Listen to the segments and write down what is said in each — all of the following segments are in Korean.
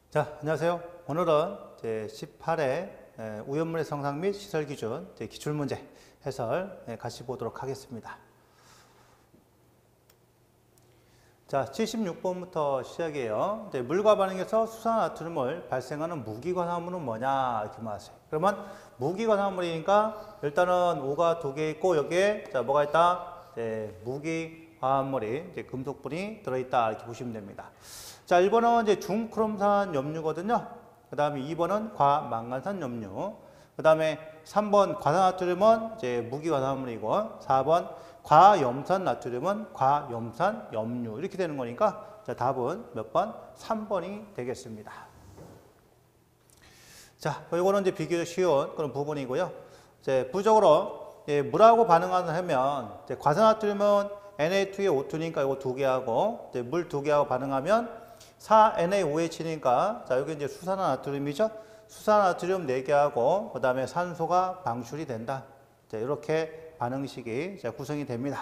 자, 안녕하세요. 오늘은 제18회 오염물의 성상 및 시설 기준 기출문제 해설 같이 보도록 하겠습니다. 자, 76번부터 시작이에요. 물과 반응해서 수산나트륨을 발생하는 무기관화물은 뭐냐 이렇게 말하세요. 그러면 무기관화물이니까 일단은 O가 두 개 있고 여기에 자 뭐가 있다? 무기화합물이 금속분이 들어있다 이렇게 보시면 됩니다. 자, 1번은 이제 중크롬산 염류거든요. 그 다음에 2번은 과망간산 염류. 그 다음에 3번 과산나트륨은 이제 무기관화물이고 4번 과염산 나트륨은 과염산 염류 이렇게 되는 거니까 자, 답은 몇 번? 3번이 되겠습니다. 자, 이거는 이제 비교적 쉬운 그런 부분이고요. 이제 부적으로 물하고 반응하면 과산나트륨은 Na2에 O2니까 이거 두 개하고 물 두 개하고 반응하면 4NaOH니까 자, 여기 이제 수산화나트륨이죠. 수산화나트륨 4개하고 그 다음에 산소가 방출이 된다. 자, 이렇게 반응식이 구성이 됩니다.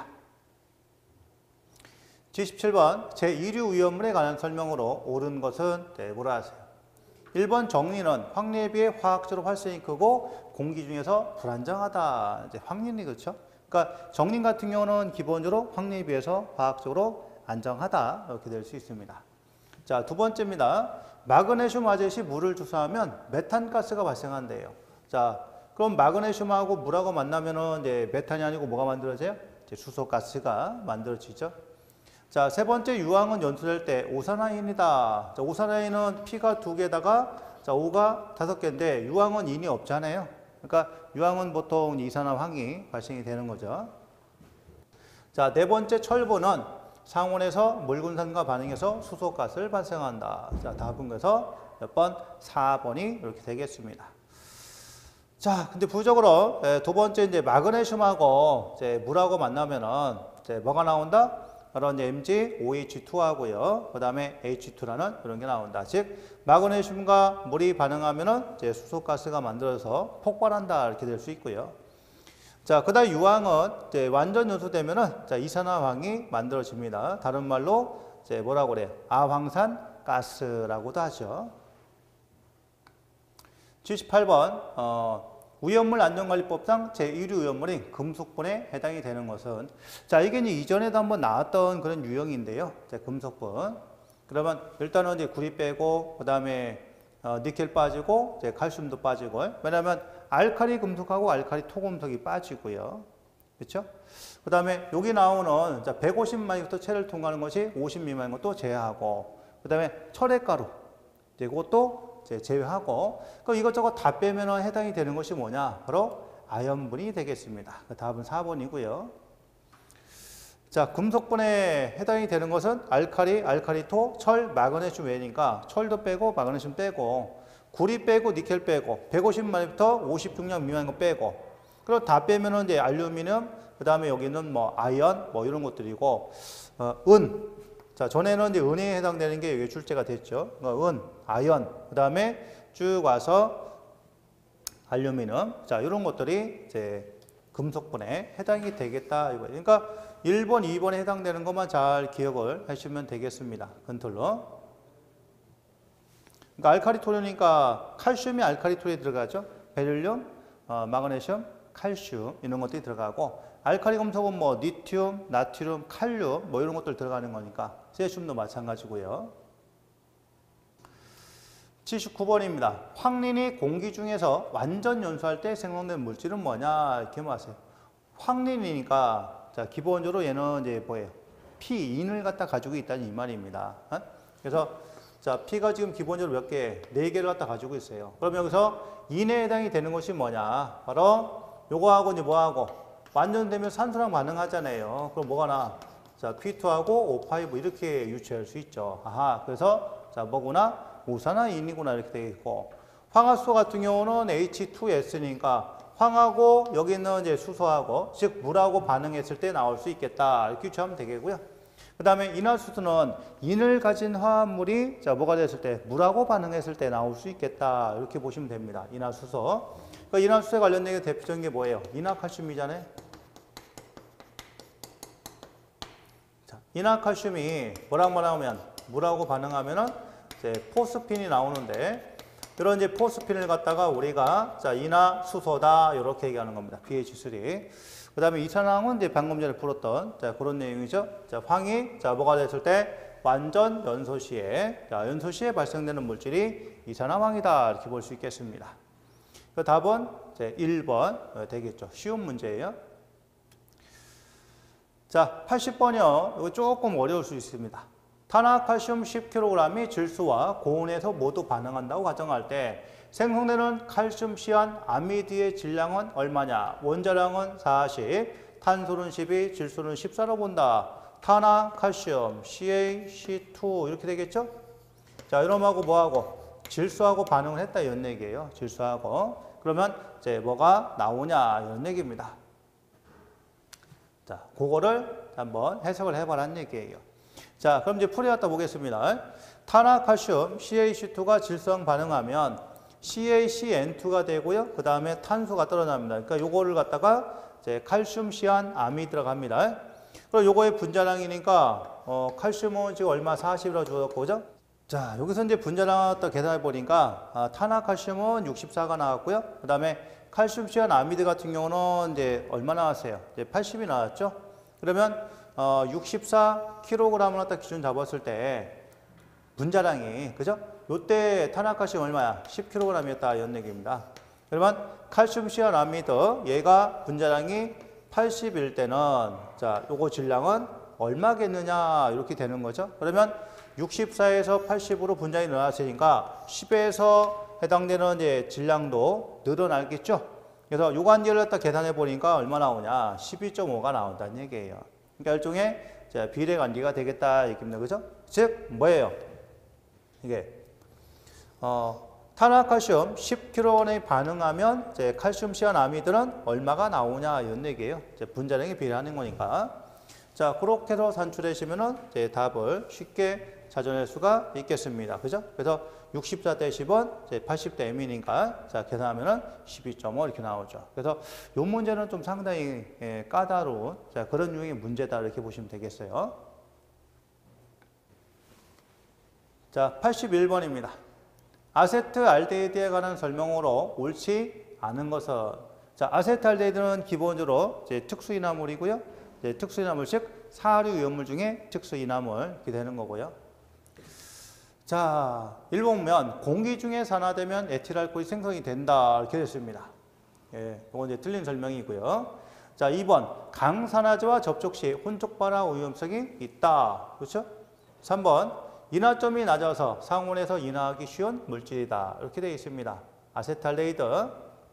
77번 제2류 위험물에 관한 설명으로 옳은 것은 뭐라 하세요? 1번 정리는 확률에 비해 화학적으로 활성이 크고 공기 중에서 불안정하다. 이제 확률이 그렇죠. 그러니까 정린 같은 경우는 기본적으로 확률에 비해서 화학적으로 안정하다. 이렇게 될 수 있습니다. 자, 두 번째입니다. 마그네슘 아젯이 물을 주사하면 메탄가스가 발생한대요. 자, 그럼 마그네슘하고 물하고 만나면은 이제 메탄이 아니고 뭐가 만들어져요? 이제 수소가스가 만들어지죠. 자, 세 번째 유황은 연소될 때 오산화인이다. 자, 오산화인은 P가 2개다가 자, O가 5개인데 유황은 인이 없잖아요. 그러니까 유황은 보통 이산화황이 발생이 되는 거죠. 자, 네 번째 철분은 상온에서 물군산과 반응해서 수소가스를 발생한다. 자, 답은 그래서 몇 번? 4번이 이렇게 되겠습니다. 자, 근데 부적으로 두 번째 이제 마그네슘하고 이제 물하고 만나면은 이제 뭐가 나온다? 바로 이제 MgOH2하고요. 그 다음에 H2라는 이런 게 나온다. 즉, 마그네슘과 물이 반응하면은 이제 수소가스가 만들어서 폭발한다. 이렇게 될 수 있고요. 자, 그 다음 유황은 이제 완전 연소되면은 자, 이산화황이 만들어집니다. 다른 말로 이제 뭐라고 그래요? 아황산 가스라고도 하죠. 78번 위험물 안전관리법상 제1류 위험물인 금속분에 해당이 되는 것은 자, 이게 이제 이전에도 한번 나왔던 그런 유형인데요. 자, 금속분. 그러면 일단은 이제 구리 빼고 그다음에 니켈 빠지고 이제 칼슘도 빠지고 왜냐하면 알칼리 금속하고 알칼리 토금속이 빠지고요. 그렇죠? 그 다음에 여기 나오는 150마이부터 체를 통과하는 것이 50 미만인 것도 제외하고 그 다음에 철액가루 이것도 제외하고 그럼 이것저것 다 빼면 해당이 되는 것이 뭐냐? 바로 아연분이 되겠습니다. 답은 4번이고요. 자, 금속분에 해당이 되는 것은 알칼리, 알칼리토, 철, 마그네슘 외니까 철도 빼고 마그네슘 빼고 구리 빼고 니켈 빼고 150마리부터 50중량 미만인 거 빼고 그리고 다 빼면은 이제 알루미늄 그 다음에 여기는 뭐 아연 뭐 이런 것들이고 은 자, 전에는 이제 은에 해당되는 게 여기 출제가 됐죠. 은, 아연 그 다음에 쭉 와서 알루미늄 자, 이런 것들이 이제 금속분에 해당이 되겠다 이거예요. 그러니까 1번, 2번에 해당되는 것만 잘 기억을 하시면 되겠습니다. 근틀로. 그러니까 알칼리토르니까 칼슘이 알칼리토르에 들어가죠. 베릴륨, 마그네슘, 칼슘 이런 것들이 들어가고 알칼리 금속은 뭐 리튬, 나트륨, 칼륨 뭐 이런 것들 들어가는 거니까 세슘도 마찬가지고요. 79번입니다. 황린이 공기 중에서 완전 연소할 때 생성된 물질은 뭐냐 이렇게 말하세요. 황린이니까 자, 기본적으로 얘는 이제 뭐예요? P인을 갖다 가지고 있다는 이 말입니다. 그래서 자, P가 지금 기본적으로 몇 개? 4개를 갖다 가지고 있어요. 그럼 여기서 인에 해당이 되는 것이 뭐냐? 바로 요거하고 이제 뭐하고 완전되면 산소랑 반응하잖아요. 그럼 뭐가 나? 자, Q2하고 O5 이렇게 유추할 수 있죠. 아하, 그래서 자, 뭐구나? 오산화인이구나 이렇게 되어 있고 황화수소 같은 경우는 H2S니까 황하고 여기 있는 이제 수소하고 즉 물하고 반응했을 때 나올 수 있겠다 이렇게 유추하면 되겠고요. 그 다음에 인화수소는 인을 가진 화합물이 자 뭐가 됐을 때 물하고 반응했을 때 나올 수 있겠다 이렇게 보시면 됩니다. 인화수소. 그러니까 인화수소에 관련된 대표적인 게 뭐예요? 인화칼슘이잖아요. 자, 인화칼슘이 뭐랑 하면 물하고 반응하면은 이제 포스핀이 나오는데 이런 이제 포스핀을 갖다가 우리가 자 이나 수소다 이렇게 얘기하는 겁니다. pH3. 그다음에 이산화황은 이제 방금 전에 풀었던 자 그런 내용이죠. 자 황이 자 뭐가 됐을 때 완전 연소 시에 자 연소 시에 발생되는 물질이 이산화황이다 이렇게 볼 수 있겠습니다. 그 답은 이제 1번 되겠죠. 쉬운 문제예요. 자 80번이요. 이거 조금 어려울 수 있습니다. 탄화칼슘 10kg이 질소와 고온에서 모두 반응한다고 가정할 때 생성되는 칼슘 시안 아미드의 질량은 얼마냐? 원자량은 40, 탄소는 12, 질소는 14로 본다. 탄화칼슘 CaC2 이렇게 되겠죠? 자, 이놈하고 뭐하고? 질소하고 반응을 했다 이런 얘기예요. 질소하고. 그러면 이제 뭐가 나오냐 이런 얘기입니다. 자, 그거를 한번 해석을 해보라는 얘기예요. 자, 그럼 이제 풀이갖다 보겠습니다. 탄화칼슘 CaC2가 질소랑 반응하면 CaCN2가 되고요. 그 다음에 탄소가 떨어납니다. 그러니까 요거를 갖다가 이제 칼슘 시안 아미 들어갑니다. 그럼 요거의 분자량이니까 칼슘은 지금 얼마 40이라고 주었고, 그죠? 자, 여기서 이제 분자량 갖다 계산해 보니까 탄화칼슘은 64가 나왔고요. 그 다음에 칼슘 시안 아미드 같은 경우는 이제 얼마 나왔어요? 이제 80이 나왔죠. 그러면 64kg을 갖다 기준 잡았을 때 분자량이 그죠? 요때 탄화칼슘 얼마야? 10kg이었다 이런 얘기입니다. 그러면 칼슘 시안 아미드 얘가 분자량이 80일 때는 자 요거 질량은 얼마겠느냐 이렇게 되는 거죠. 그러면 64에서 80으로 분자량이 늘어났으니까 10에서 해당되는 이제 질량도 늘어나겠죠. 그래서 요 관계를 갖다 계산해 보니까 얼마 나오냐? 12.5가 나온다는 얘기예요. 그러니까 일종의 비례 관계가 되겠다 얘기입니다. 그죠? 즉 뭐예요? 이게 탄화칼슘 10kg에 반응하면 이제 칼슘 시안 아미드는 얼마가 나오냐 이런 얘기예요. 이제 분자량이 비례하는 거니까. 자, 그렇게 해서 산출하시면은 이제 답을 쉽게 찾아낼 수가 있겠습니다. 그죠? 그래서 64 대 10은 이제 80 대 m이니까 자, 계산하면은 12.5 이렇게 나오죠. 그래서 이 문제는 좀 상당히 까다로운 자, 그런 유형의 문제다 이렇게 보시면 되겠어요. 자, 81번입니다. 아세트알데히드에 관한 설명으로 옳지 않은 것은 자, 아세트알데히드는 기본적으로 이제 특수이나물이고요. 이제 특수이나물 즉 사류 이온물 중에 특수이나물 이렇게 되는 거고요. 자, 1번 보면 공기 중에 산화되면 에틸알코올이 생성이 된다 이렇게 됐습니다. 예, 이건 이제 틀린 설명이고요. 자, 2번 강산화제와 접촉 시 혼족 발화 위험성이 있다. 그렇죠? 3번 인화점이 낮아서 상온에서 인화하기 쉬운 물질이다. 이렇게 되어 있습니다. 아세트알데히드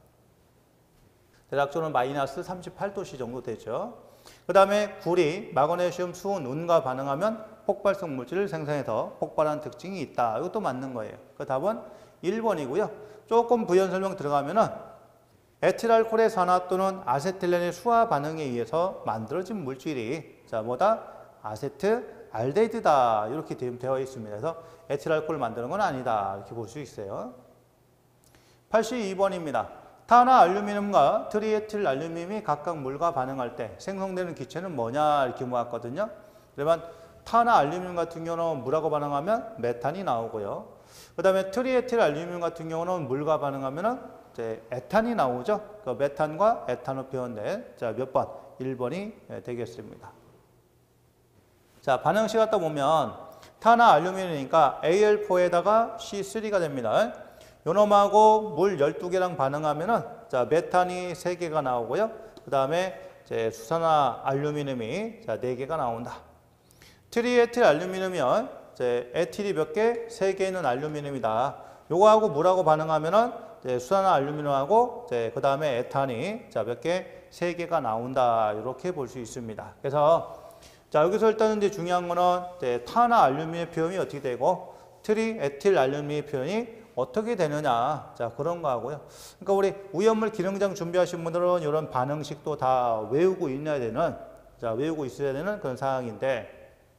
대략적으로는 마이너스 38도씨 정도 되죠. 그 다음에 구리, 마그네슘, 수은, 운과 반응하면 폭발성 물질을 생성해서 폭발하는 특징이 있다. 이것도 맞는 거예요. 그 답은 1번이고요. 조금 부연 설명 들어가면은 에틸알코올의 산화 또는 아세틸렌의 수화 반응에 의해서 만들어진 물질이 자 뭐다? 아세트알데히드다. 이렇게 되어 있습니다. 그래서 에틸알코올을 만드는 건 아니다. 이렇게 볼 수 있어요. 82번입니다. 탄화 알루미늄과 트리에틸 알루미늄이 각각 물과 반응할 때 생성되는 기체는 뭐냐 이렇게 모았거든요. 그러면 탄화 알루미늄 같은 경우는 물하고 반응하면 메탄이 나오고요. 그 다음에 트리에틸 알루미늄 같은 경우는 물과 반응하면 이제 에탄이 나오죠. 그 메탄과 에탄으로 표현된 자, 몇 번? 1번이 되겠습니다. 자, 반응식 갖다 보면 탄화 알루미늄이니까 Al4에다가 C3가 됩니다. 요놈하고 물 12개랑 반응하면은 자, 메탄이 3개가 나오고요. 그 다음에 수산화 알루미늄이 자, 4개가 나온다. 트리에틸 알루미늄이요. 에틸이 몇 개? 3개 있는 알루미늄이다. 요거하고 물하고 반응하면은 수산화 알루미늄하고 그 다음에 에탄이 자, 몇 개? 3개가 나온다. 이렇게 볼 수 있습니다. 그래서 자, 여기서 일단 이제 중요한 거는 탄화 알루미늄 표현이 어떻게 되고 트리에틸 알루미늄 표현이 어떻게 되느냐. 자, 그런 거 하고요. 그러니까 우리 우연물 기능장 준비하신 분들은 이런 반응식도 다 외우고 있어야 되는, 자, 외우고 있어야 되는 그런 상황인데,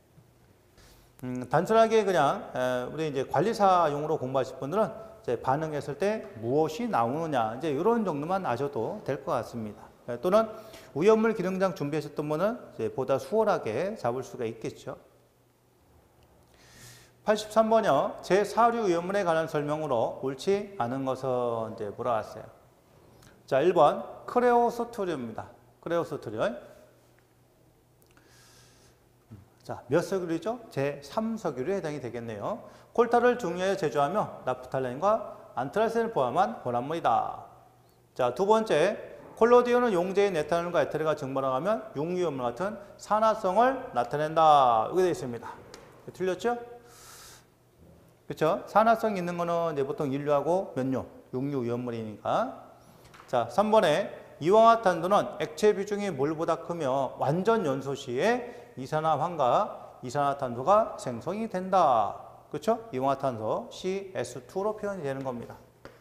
단순하게 그냥, 우리 이제 관리사용으로 공부하실 분들은 이제 반응했을 때 무엇이 나오느냐. 이제 이런 정도만 아셔도 될 것 같습니다. 또는 우연물 기능장 준비하셨던 분은 이제 보다 수월하게 잡을 수가 있겠죠. 83번이요. 제4류 위험물에 관한 설명으로 옳지 않은 것은 이제 물어봤어요. 자, 1번 크레오소토륨입니다. 크레오소토륨. 자, 몇 석유류죠? 제3석유류에 해당이 되겠네요. 콜타를 중요하게 제조하며 나프탈렌과 안트라센을 포함한 혼합물이다. 자, 두 번째, 콜로디온은 용제의 네탄올과 에테르가 증발하면 용유염물 같은 산화성을 나타낸다. 이렇게 되어 있습니다. 틀렸죠? 그렇죠? 산화성 있는 거는 이제 보통 인류하고 면류, 용유위험물이니까. 자, 3번에 이황화탄소는 액체 비중이 물보다 크며 완전 연소 시에 이산화황과 이산화탄소가 생성이 된다. 그렇죠? 이황화탄소 CS2로 표현이 되는 겁니다.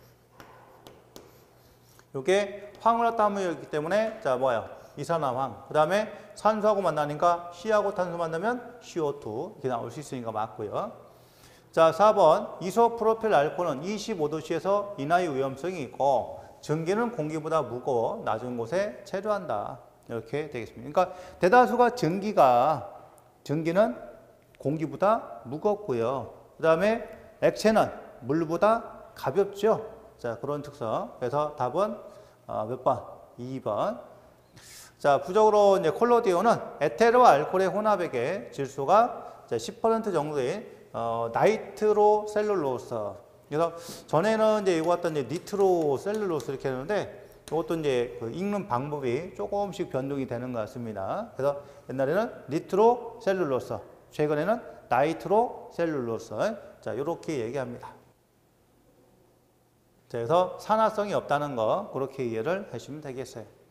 이게 황을 갖다 함유했기 때문에 자 뭐예요? 이산화황. 그 다음에 산소하고 만나니까 C하고 탄소 만나면 CO2 이렇게 나올 수 있으니까 맞고요. 자, 4번 이소프로필 알코올은 25도씨에서 이하의 위험성이 있고 전기는 공기보다 무거워 낮은 곳에 체류한다. 이렇게 되겠습니다. 그러니까 대다수가 전기는 공기보다 무겁고요. 그 다음에 액체는 물보다 가볍죠. 자, 그런 특성. 그래서 답은 몇 번? 2번. 자, 부적으로 이제 콜로디온은 에테르와 알코올의 혼합액의 질소가 10% 정도의 나이트로셀룰로스. 그래서 전에는 이제 이거 같던 이제 니트로셀룰로스 이렇게 했는데 이것도 이제 그 읽는 방법이 조금씩 변동이 되는 것 같습니다. 그래서 옛날에는 니트로셀룰로스, 최근에는 나이트로셀룰로스. 자, 이렇게 얘기합니다. 자, 그래서 산화성이 없다는 거 그렇게 이해를 하시면 되겠어요.